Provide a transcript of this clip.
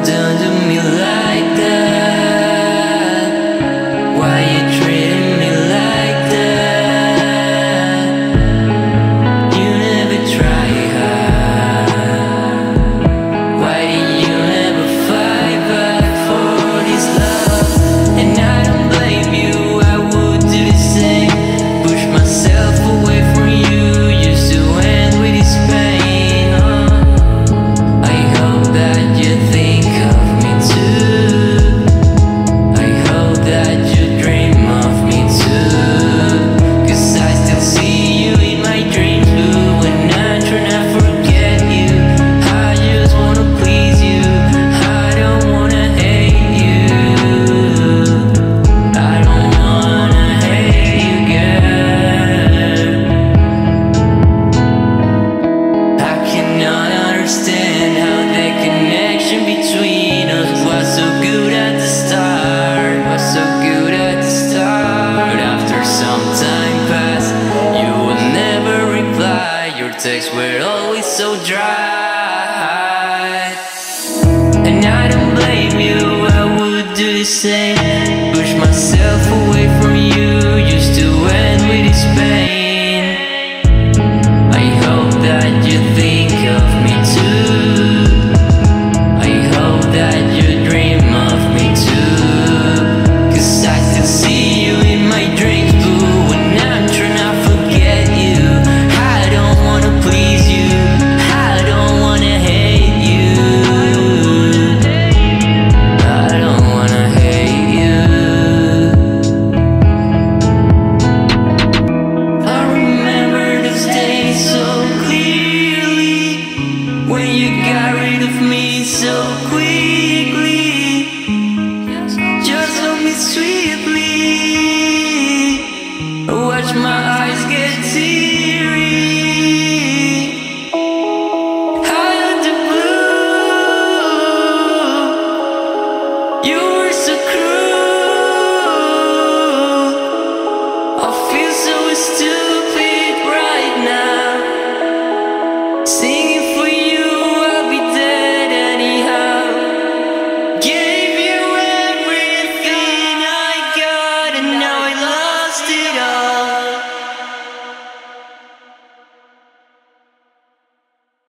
done to me like that? Why you treating me like that? You never try hard. Why did you never fight back for this love? And I don't blame you, I would do the same. Push myself away from you, used to end with this pain. I hope that you think of me too. I hope that you dream of me too. 'Cause I still see you in my dreams, blue. And I'm trying to forget you. I just wanna please you, I don't wanna hate you. I don't wanna hate you, girl. I cannot understand how the connection between us was so good at the start, was so good at the start. But after some time passed, you would never reply. Your texts were always so dry. And I don't blame you, I would do the same. Push myself away from you, used to end with this pain. I hope that you think of me too. I hope that you dream of me too. 'Cause I still see you in my dreams, boo. And I'm trying to forget you. I don't wanna please you, I don't wanna hate you. I don't wanna hate you. I remember those days so clearly, when you got rid of me so quickly.